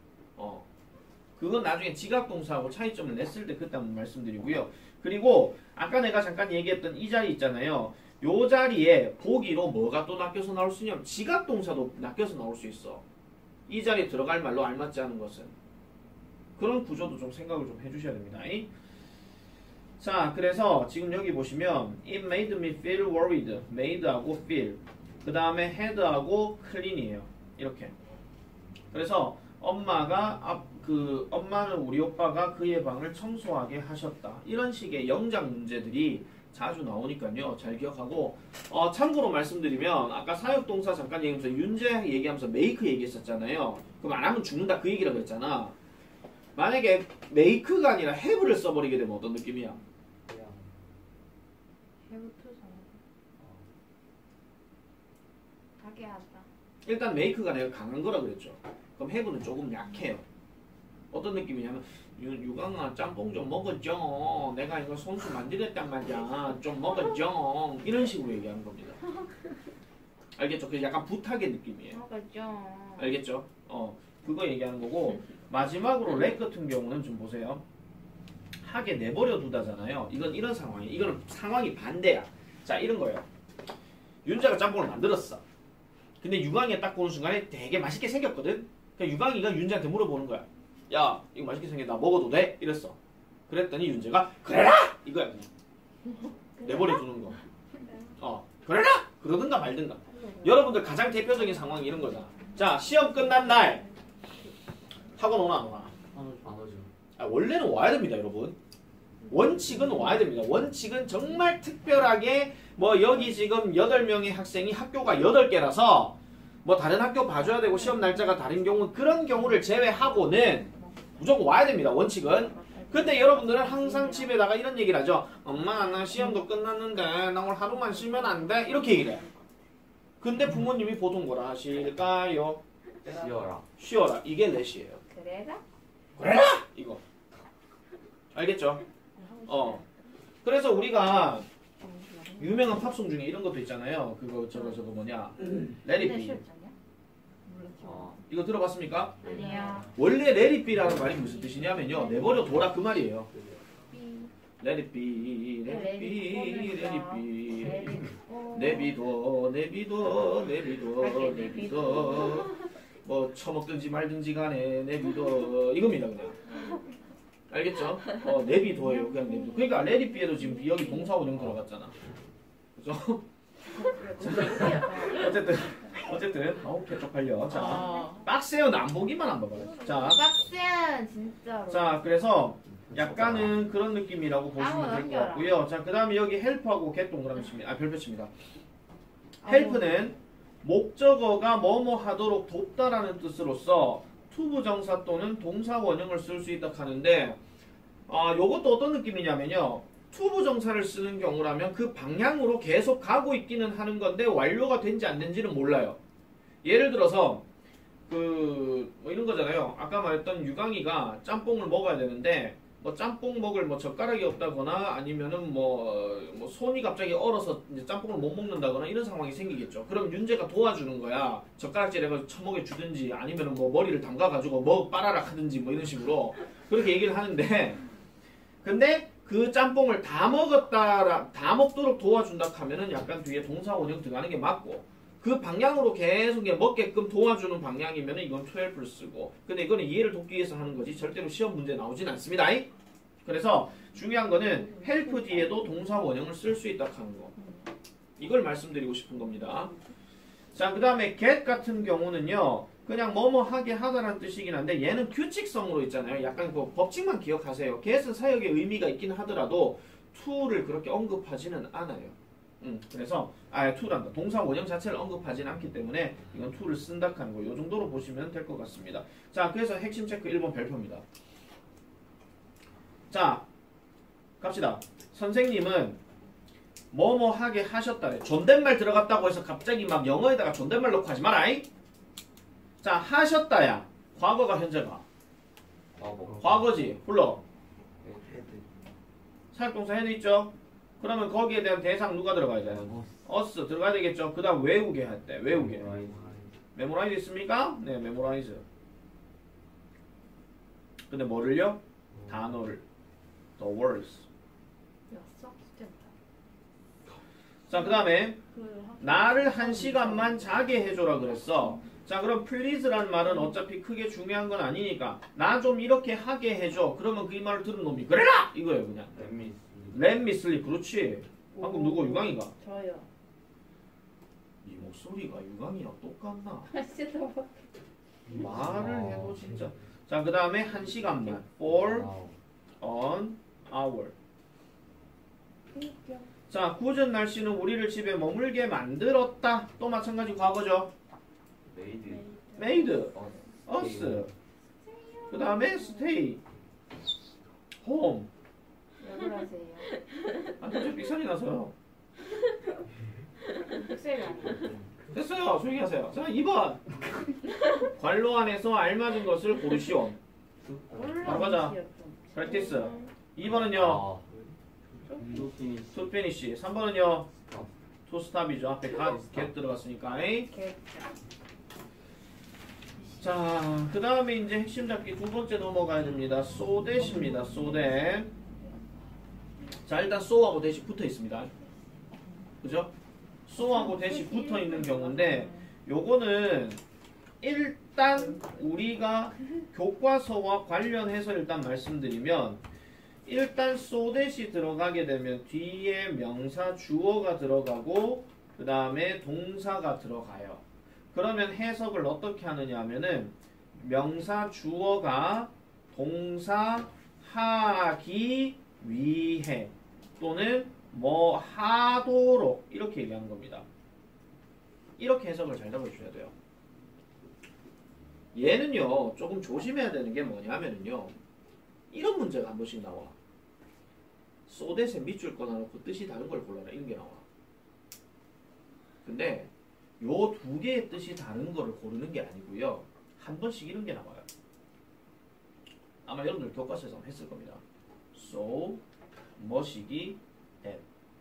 그건 나중에 지각동사하고 차이점을 냈을 때 그때 한번 말씀드리고요. 그리고 아까 내가 잠깐 얘기했던 이 자리 있잖아요. 요 자리에 보기로 뭐가 또 낚여서 나올 수 있냐면 지각동사도 낚여서 나올 수 있어. 이 자리에 들어갈 말로 알맞지 않은 것은. 그런 구조도 좀 생각을 좀 해주셔야 됩니다. 자, 그래서 지금 여기 보시면 It made me feel worried. made하고 feel. 그 다음에 had하고 clean이에요. 이렇게. 그래서 엄마는 우리 오빠가 그의 방을 청소하게 하셨다. 이런 식의 영작 문제들이 자주 나오니까요. 잘 기억하고 참고로 말씀드리면 아까 사역동사 잠깐 얘기하면서 윤재 얘기하면서 make 얘기했었잖아요. 그럼 안 하면 죽는다 그 얘기라고 했잖아. 만약에 make가 아니라 have를 써버리게 되면 어떤 느낌이야? 그냥 have to잖아. 하게 하다. 일단 make가 내가 강한 거라 그랬죠. 그럼 have는 조금 약해요. 어떤 느낌이냐면 유강아 짬뽕 좀 먹었죠. 내가 이거 손수 만들었단 말이야. 좀 먹었죠. 이런 식으로 얘기하는 겁니다. 알겠죠? 그 약간 부탁의 느낌이에요. 먹었죠. 알겠죠? 그거 얘기하는 거고 마지막으로 렉 같은 경우는 좀 보세요. 하게 내버려 두다잖아요. 이건 이런 상황이에요. 이거는 상황이 반대야. 자, 이런 거예요. 윤자가 짬뽕을 만들었어. 근데 유광이가 딱 보는 순간에 되게 맛있게 생겼거든. 그러니까 유광이가 윤자한테 물어보는 거야. 야, 이거 맛있게 생겼다. 먹어도 돼? 이랬어. 그랬더니 윤재가 그래라! 이거야 그냥. 내버려 두는 거. 그래라! 그러든가 말든가. 여러분들 가장 대표적인 상황이 이런 거잖아. 자, 시험 끝난 날 학원 오나 안 오나? 안 오죠. 원래는 와야 됩니다, 여러분. 원칙은 와야 됩니다. 원칙은 정말 특별하게 뭐 여기 지금 8명의 학생이 학교가 8개라서 뭐 다른 학교 봐줘야 되고 시험 날짜가 다른 경우 그런 경우를 제외하고는 무조건 와야 됩니다. 원칙은. 근데 여러분들은 항상 집에다가 이런 얘기를 하죠. 엄마 나 시험도 끝났는데 나 오늘 하루만 쉬면 안 돼? 이렇게 얘기를 해. 근데 부모님이 보통 뭐라 하실까요? 쉬어라. 이게 렛이에요. 그래라? 그래라! 이거. 알겠죠? 그래서 우리가 유명한 팝송 중에 이런 것도 있잖아요. 그거 저거 뭐냐? Let it be. 이거 들어봤습니까? 아니야. 원래 let it be라는 말이 무슨 뜻이냐면요. 내버려 둬라 그 말이에요. Let it be, let it be, let it be. 내비둬. 뭐 처먹든지 말든지 간에 내비둬. 이겁니다 그냥. 알겠죠? 내비둬예요. 그냥 내비둬. 그러니까 let it be에도 지금 여기 동사 원형 들어갔잖아. 그죠? 어쨌든 개쪽팔려. 자, 빡세요. 안 보기만 안 봐봐요. 자, 빡센 진짜로. 자, 그래서 약간은 그런 느낌이라고 보시면 될 것 같고요. 자, 그 다음에 여기 help하고 get 동그라미 칩니다. 별표 칩니다. help는 목적어가 뭐뭐 하도록 돕다라는 뜻으로서 투부정사 또는 동사 원형을 쓸 수 있다 하는데 요것도 어떤 느낌이냐면요. 투부정사를 쓰는 경우라면 그 방향으로 계속 가고 있기는 하는 건데 완료가 된지 안 된지는 몰라요. 예를 들어서 뭐 이런 거잖아요. 아까 말했던 유강이가 짬뽕을 먹어야 되는데 뭐 짬뽕 먹을 뭐 젓가락이 없다거나 아니면은 뭐 손이 갑자기 얼어서 이제 짬뽕을 못 먹는다거나 이런 상황이 생기겠죠. 그럼 윤재가 도와주는 거야. 젓가락질 해가지고 처먹여 주든지 아니면은 뭐 머리를 담가가지고 뭐 빨아라 하든지 뭐 이런 식으로 그렇게 얘기를 하는데 근데 그 짬뽕을 다 먹도록 도와준다 하면은 약간 뒤에 동사 원형 들어가는 게 맞고 그 방향으로 계속 먹게끔 도와주는 방향이면 이건 12를 쓰고 근데 이거는 이해를 돕기 위해서 하는 거지 절대로 시험 문제 나오진 않습니다. 그래서 중요한 거는 help 뒤에도 동사 원형을 쓸 수 있다 하는 거 이걸 말씀드리고 싶은 겁니다. 자, 그 다음에 get 같은 경우는요 그냥 뭐뭐 하게 하다라는 뜻이긴 한데 얘는 규칙성으로 있잖아요. 약간 그 법칙만 기억하세요. get은 사역의 의미가 있긴 하더라도 to를 그렇게 언급하지는 않아요. 그래서 to란다. 동사 원형 자체를 언급하지는 않기 때문에 이건 to를 쓴다 하는 거. 이 정도로 보시면 될 것 같습니다. 자, 그래서 핵심 체크 1번 별표입니다. 자, 갑시다. 선생님은 뭐뭐 하게 하셨다래. 존댓말 들어갔다고 해서 갑자기 막 영어에다가 존댓말 넣고 하지 마라. 자, 하셨다야. 과거가 현재가. 과거지. 불러. 사역동사 헤드 있죠? 그러면 거기에 대한 대상 누가 들어가야 돼? us 들어가야 되겠죠? 그 다음 외우게 할 때. 외우게. 메모라이즈 있습니까? 네, 메모라이즈. 근데 뭐를요? 단어를. The words. 자, 그 다음에 나를 1시간만 자게 해줘라 그랬어. 자, 그럼 please라는 말은 어차피 크게 중요한 건 아니니까 나 좀 이렇게 하게 해줘. 그러면 그 말을 들은 놈이 그래라! 이거예요 그냥. Let me sleep. 그렇지. 방금 누구? 유강이가? 저요. 이 목소리가 유강이랑 똑같나? 진짜 말을 해도 진짜. 자, 그 다음에 1시간만. For an hour. 자, 굳은 날씨는 우리를 집에 머물게 만들었다. 또 마찬가지 과거죠. made. us. 그 다음에 stay. home. 왜 그러세요? 갑자기 삑살이 나서요. 픽셀이 아니야. 됐어요. 조용히 하세요. 자, 2번. 관로 안에서 알맞은 것을 고르시오. 바로 가자. practice. 2번은요. to finish. 3번은요. to stop이죠. 앞에 get 들어갔으니까. 자, 그 다음에 이제 핵심 잡기 두 번째 넘어가야 됩니다. so that입니다. so that. 자, 일단 so하고 that이 붙어 있습니다. 그죠? so하고 that이 붙어 있는 경우인데 요거는 일단 우리가 교과서와 관련해서 일단 말씀드리면 일단 so that이 들어가게 되면 뒤에 명사 주어가 들어가고 그 다음에 동사가 들어가요. 그러면 해석을 어떻게 하느냐 하면은 명사 주어가 동사 하기 위해 또는 뭐 하도록 이렇게 얘기하는 겁니다. 이렇게 해석을 잘 잡아주셔야 돼요. 얘는요 조금 조심해야 되는 게 뭐냐면은요 이런 문제가 한 번씩 나와. so that에 밑줄 꺼놔놓고 뜻이 다른 걸 골라라 이런 게 나와. 근데 요 두 개의 뜻이 다른 거를 고르는 게 아니고요. 한 번씩 이런 게 나와요. 아마 여러분들 교과서에서 했을 겁니다. so, 뭐시기, that.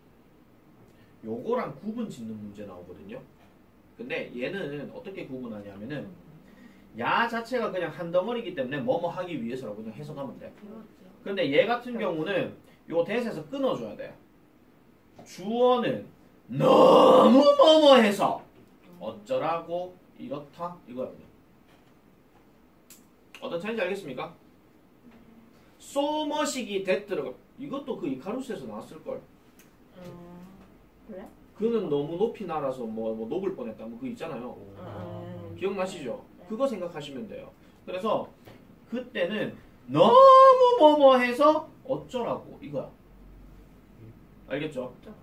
요거랑 구분 짓는 문제 나오거든요. 근데 얘는 어떻게 구분하냐면은 야 자체가 그냥 한 덩어리이기 때문에 뭐뭐 하기 위해서라고 그냥 해석하면 돼. 근데 얘 같은 경우는 요 that에서 끊어줘야 돼. 주어는 너무 뭐뭐해서 어쩌라고 이렇다 이거야 그냥. 어떤 차이인지 알겠습니까? so much이 that 들어가. 이것도 그 이카루스에서 나왔을걸. 그래? 그는 너무 높이 날아서 뭐 녹을 뻔했다 뭐 그거 있잖아요. 기억나시죠? 그거 생각하시면 돼요. 그래서 그때는 너무 뭐뭐해서 어쩌라고 이거야. 알겠죠?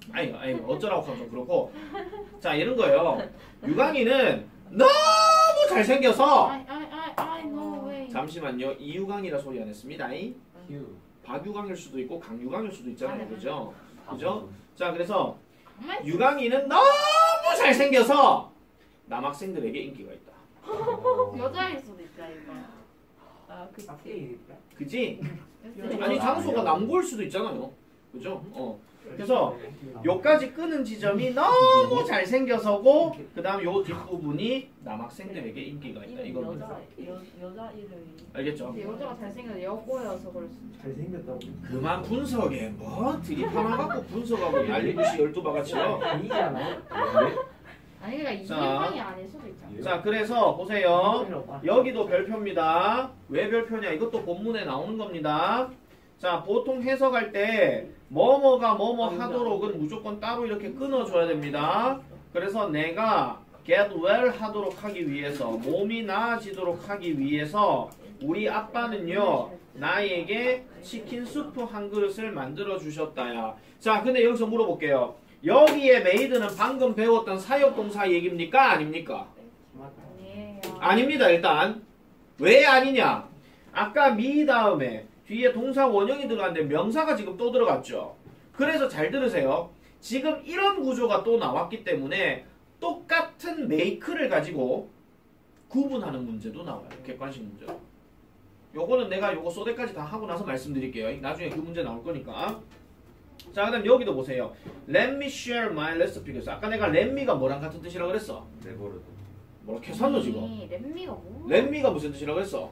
아니 어쩌라고 하면 좀 그렇고 자 이런 거예요. 유광이는 너무 잘생겨서 I know way. 잠시만요. 이유광이라 소리 안 했습니다. 휴. 박유광일 수도 있고 강유광일 수도 있잖아요. 맞아, 그죠? 다 그죠? 자 그래서 정말 유광이는 너무 잘생겨서 남학생들에게 인기가 있다. 여자일 수도 있다 이거. 아, 그치. 그지? 그치? 아니 장소가 남고일 수도 있잖아요. 그죠? 그래서 요까지 끄는 지점이 너무 잘생겨서고 그 다음 요 뒷부분이 남학생들에게 인기가 있다. 이건 여자 이름이 알겠죠? 근데 여자가 잘생겨서 여고여서 그럴 수 있어. 잘생겼다고. 그만 분석해. 뭐 드립하나갖고 분석하고 난리듯이 12바가지요. 아니잖아요. 아니 그러니까 자. 이해관이 아닐 수도 있잖아. 자 그래서 보세요. 여기도 별표입니다. 왜 별표냐? 이것도 본문에 나오는 겁니다. 자 보통 해석할 때 뭐뭐가 뭐뭐 하도록은 무조건 따로 이렇게 끊어줘야 됩니다. 그래서 내가 get well 하도록 하기 위해서 몸이 나아지도록 하기 위해서 우리 아빠는요 나에게 치킨 수프 한 그릇을 만들어 주셨다야. 자 근데 여기서 물어볼게요. 여기에 메이드는 방금 배웠던 사역동사 얘기입니까? 아닙니까? 아니에요. 아닙니다. 일단 왜 아니냐? 아까 미 다음에 뒤에 동사 원형이 들어갔는데 명사가 지금 또 들어갔죠. 그래서 잘 들으세요. 지금 이런 구조가 또 나왔기 때문에 똑같은 make를 가지고 구분하는 문제도 나와요. 객관식 문제로. 요거는 내가 요거 소대까지 다 하고 나서 말씀드릴게요. 나중에 그 문제 나올 거니까. 자, 그 다음 여기도 보세요. Let me share my recipe. 그래서 아까 내가 let me가 뭐랑 같은 뜻이라고 그랬어? 네버르도. 뭐라 캐산노 지금? 아니, 렛미가 뭐? let me가 무슨 뜻이라고 그랬어?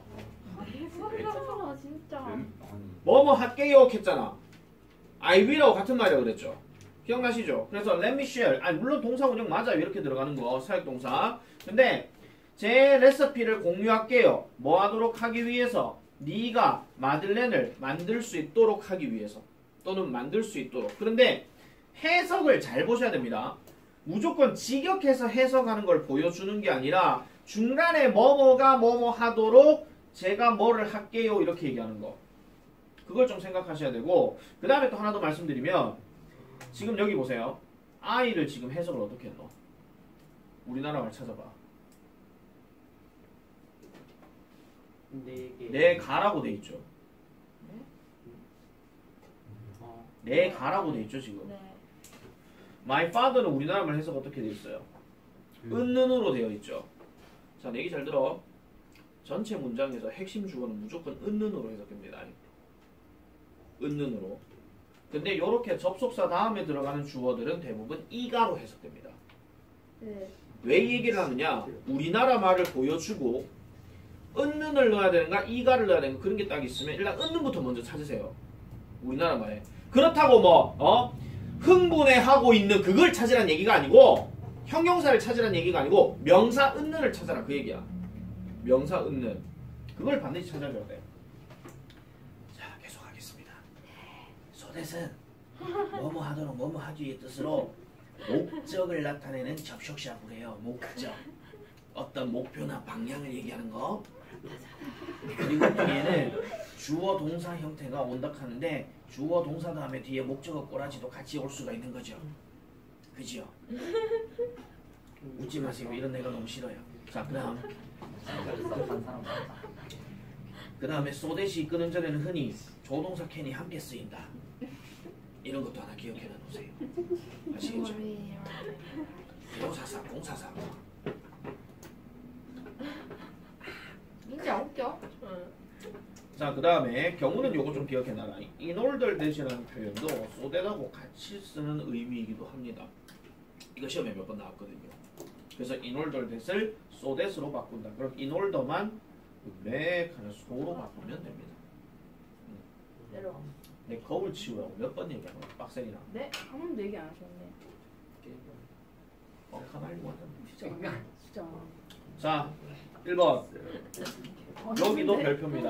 소리가 진짜. 아니. 뭐뭐 할게요 했잖아. I will하고 같은 말이라고 그랬죠. 기억나시죠? 그래서 let me share. 아니 물론 동사 원형 맞아요. 이렇게 들어가는 거 사역동사. 근데 제 레시피를 공유할게요. 뭐 하도록 하기 위해서? 네가 마들렌을 만들 수 있도록 하기 위해서. 또는 만들 수 있도록. 그런데 해석을 잘 보셔야 됩니다. 무조건 직역해서 해석하는 걸 보여주는 게 아니라 중간에 뭐뭐가 뭐뭐 하도록 제가 뭐를 할게요 이렇게 얘기하는 거. 그걸 좀 생각하셔야 되고 그 다음에 또 하나 더 말씀드리면 지금 여기 보세요. I를 지금 해석을 어떻게 했노? 우리나라 말 찾아봐. 내 가라고 돼 있죠. 내 가라고 돼 있죠 지금. 네. My father는 우리나라 말 해석 어떻게 돼 있어요? 은는으로 되어 있죠. 자, 내 얘기 잘 들어. 전체 문장에서 핵심 주어는 무조건 은는으로 해석됩니다. 은는으로. 근데 요렇게 접속사 다음에 들어가는 주어들은 대부분 이가로 해석됩니다. 네. 왜 이 얘기를 하느냐? 우리나라 말을 보여주고 은는을 넣어야 되는가 이가를 넣어야 되는가 그런 게 딱 있으면 일단 은는부터 먼저 찾으세요. 우리나라 말에. 그렇다고 흥분해하고 있는 그걸 찾으란 얘기가 아니고 형용사를 찾으란 얘기가 아니고 명사 은는을 찾아라 그 얘기야. 명사 은는. 그걸 반드시 찾아줘야 돼. 자, 계속하겠습니다. 소댓은 뭐뭐 하도록 뭐뭐 하기의 뜻으로 목적을 나타내는 접속사라고 해요. 목적. 어떤 목표나 방향을 얘기하는 거. 그리고 뒤에는 주어 동사 형태가 온다 하는데 주어 동사 다음에 뒤에 목적어 꼬라지도 같이 올 수가 있는 거죠. 그죠? 웃지 마시고 이런 내가 너무 싫어요. 자, 그 다음에 소댓이 이끄는 전에는 흔히 조동사 캔이 함께 쓰인다. 이런 것도 하나 기억해 놓으세요. 아시겠죠? 조사사, 공사사. 진짜 웃겨. 자, 그 다음에 경우는 요거 좀 기억해놔라. in order that이라는 표현도 so that하고 같이 쓰는 의미이기도 합니다. 이거 시험에 몇 번 나왔거든요. 그래서 in order that을 so that으로 바꾼다. 그럼 in order만 맥하는 so로 바꾸면 됩니다. 내려가. 내 거울 치우라고 몇 번 얘기하고 빡세이나. 네? 한 번도 얘기 안 하셨네. 뻥카 말고 하자. 진짜. 자, 1번. 여기도 별표입니다.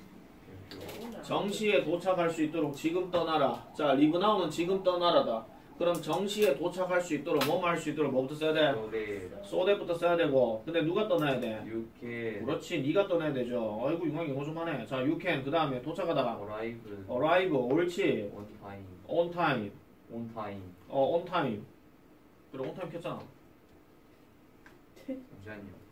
정시에 도착할 수 있도록 지금 떠나라. 자, 리브 나오는 지금 떠나라다. 그럼 정시에 도착할 수 있도록 뭐뭐 할 수 있도록 뭐부터 써야 돼? 소대. 소대부터 써야 되고. 근데 누가 떠나야 돼? 유케. 그렇지, 네가 떠나야 되죠. 아이고, 융광이 영어 좀 하네. 자, you can. 그 다음에 도착하다가 어라이브. arrive. 옳지. 온 타임. on time. 온타임. 온타임. 그래 온타임 켰잖아. 잠시만요.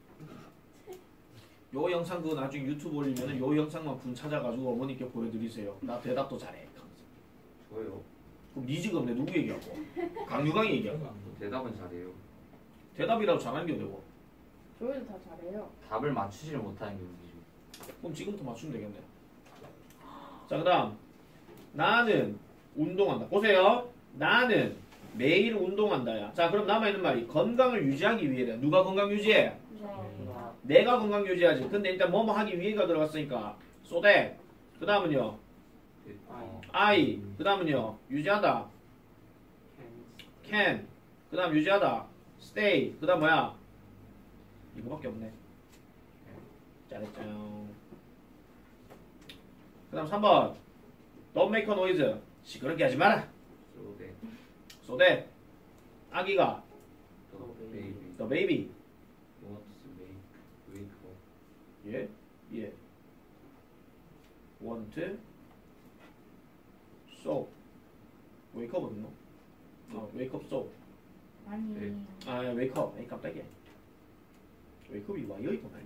요 영상 그거 나중에 유튜브 올리면은 요 영상만 분 찾아가지고 어머니께 보여드리세요. 나 대답도 잘해. 저요. 그럼 니 지금 내 누구 얘기하고? 강유강이 얘기하고. 대답은 잘해요. 대답이라도 잘하는 게 되고. 저희도 다 잘해요. 답을 맞추지를 못하는 게 문제죠. 그럼 지금부터 맞추면 되겠네. 자, 그 다음. 나는 운동한다. 보세요. 나는 매일 운동한다야. 자, 그럼 남아있는 말이 건강을 유지하기 위해다. 누가 건강 유지해? 내가 건강 유지하지. 근데 일단 뭐뭐 하기 위해가 들어갔으니까. so that. 그 다음은요. I. 그 다음은요. 유지하다. can. 그 다음 유지하다. stay. 그 다음 뭐야? 이거밖에 없네. 잘했죠. 그 다음 3번. Don't make a noise. 시끄럽게 하지 마라. 네. so that. 아기가 베이비. the baby. wants make wake up. 예? 예. want so. wake up 어딨노? wake up so. 아니. 네. wake up. 에이 깜짝이야. wake up이 와 여기구나.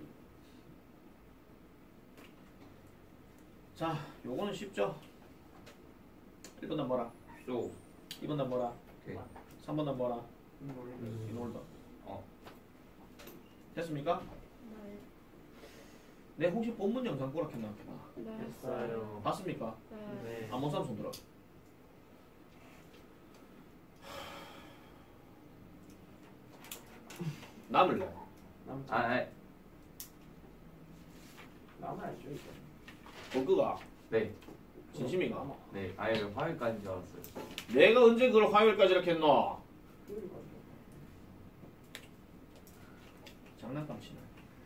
자, 요거는 쉽죠? 1번 단 뭐라? So. 2번 단 뭐라? 오케이. 3번 단 뭐라? 음. 이놀더. 어. 됐습니까? 네, 혹시 본문 영상 꼬락했나? 됐어요. 봤습니까? 네. 안 본 사람 손 들어. 남을래. 아. 남아야죠 이제. 버그가 네. 진심인가? 네. 아예 화요일까지인 줄 알았어요. 내가 언제 그걸 화요일까지 이렇게 했노? 장난감 치네.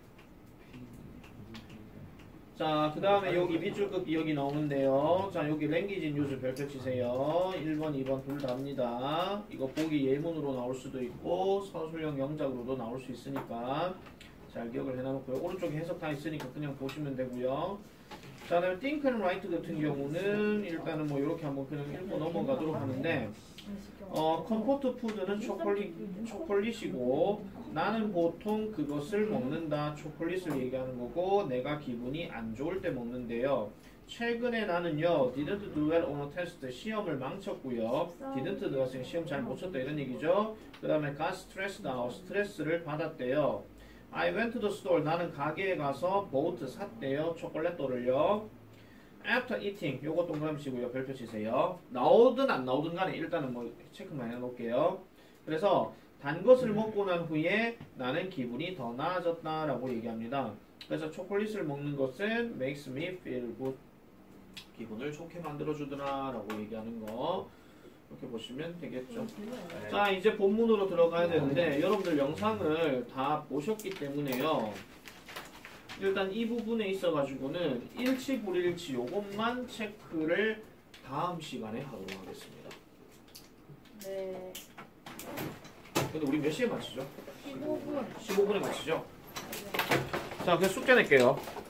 자, 그 다음에 여기 밑줄 긋기 여기 나오는데요. 자, 여기 랭귀지 뉴스 별표 치세요. 1번, 2번 둘 다입니다. 이거 보기 예문으로 나올 수도 있고 서술형 영작으로도 나올 수 있으니까 잘 기억을 해놔놓고요. 오른쪽에 해석 다 있으니까 그냥 보시면 되고요. 자, 그다음에 think and write 같은 경우는 일단은 뭐 이렇게 한번 그냥 읽고 넘어가도록 하는데 컴포트 푸드는 초콜릿이고 나는 보통 그것을 먹는다. 초콜릿을 얘기하는 거고 내가 기분이 안 좋을 때 먹는데요. 최근에 나는요 didn't do well on a test 시험을 망쳤고요. didn't 들어갔으니 시험 잘 못 쳤다 이런 얘기죠. 그 다음에 got stressed out 스트레스를 받았대요. I went to the store 나는 가게에 가서 bought 샀대요. 초콜릿도를요. After eating 요거 동그라미치고요. 별표 치세요. 나오든 안 나오든 간에 일단은 뭐 체크만 해놓을게요. 그래서 단 것을 먹고 난 후에 나는 기분이 더 나아졌다 라고 얘기합니다. 그래서 초콜릿을 먹는 것은 makes me feel good 기분을 좋게 만들어주더라 라고 얘기하는 거 이렇게 보시면 되겠죠. 네. 자, 이제 본문으로 들어가야 되는데 여러분들 영상을 다 보셨기 때문에요. 일단 이 부분에 있어가지고는 일치 불일치 요것만 체크를 다음 시간에 하도록 하겠습니다. 네. 근데 우리 몇 시에 마치죠? 15분. 15분에 마치죠? 자, 그래서 숙제 낼게요.